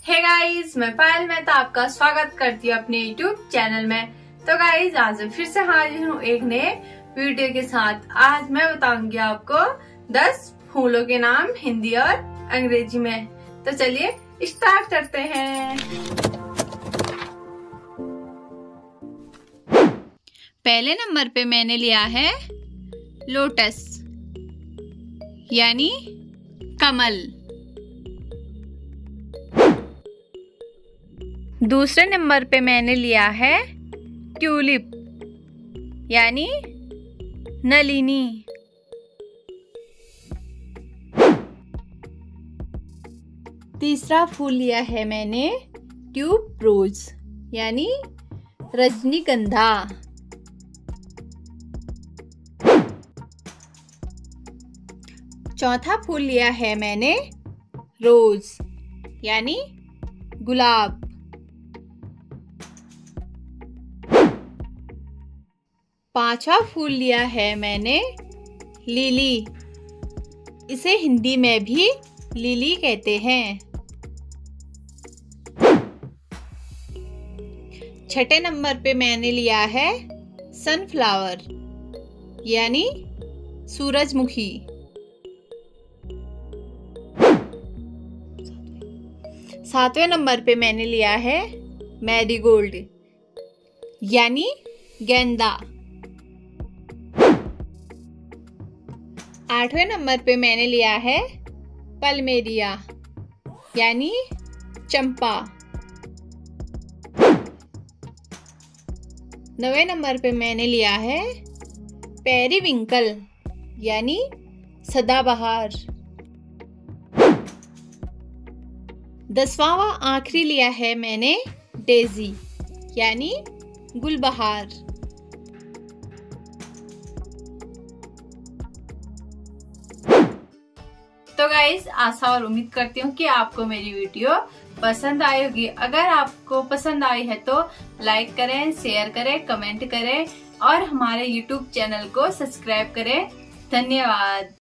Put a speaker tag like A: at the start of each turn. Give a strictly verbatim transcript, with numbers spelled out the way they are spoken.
A: Hey guys, मैं पायल मेहता आपका स्वागत करती हूँ अपने यूट्यूब चैनल में। तो गाइस, आज मैं फिर से हाजिर हूँ एक नए वीडियो के साथ। आज मैं बताऊंगी आपको दस फूलों के नाम हिंदी और अंग्रेजी में। तो चलिए स्टार्ट करते हैं।
B: पहले नंबर पे मैंने लिया है लोटस यानी कमल। दूसरे नंबर पे मैंने लिया है ट्यूलिप यानी नलिनी। तीसरा फूल लिया है मैंने ट्यूब रोज यानी रजनीगंधा। चौथा फूल लिया है मैंने रोज यानी गुलाब। पांचवा फूल लिया है मैंने लिली, इसे हिंदी में भी लिली कहते हैं। छठे नंबर पे मैंने लिया है सनफ्लावर यानी सूरजमुखी। सातवें नंबर पे मैंने लिया है मैरीगोल्ड यानी गेंदा। आठवें नंबर पे मैंने लिया है पलमेरिया यानी चंपा। नवे नंबर पे मैंने लिया है पेरीविंकल यानी सदाबहार। दसवां व आखिरी लिया है मैंने डेजी यानी गुलबहार।
A: तो गाइस, आशा और उम्मीद करती हूँ कि आपको मेरी वीडियो पसंद आई होगी। अगर आपको पसंद आई है तो लाइक करें, शेयर करें, कमेंट करें और हमारे यूट्यूब चैनल को सब्सक्राइब करें। धन्यवाद।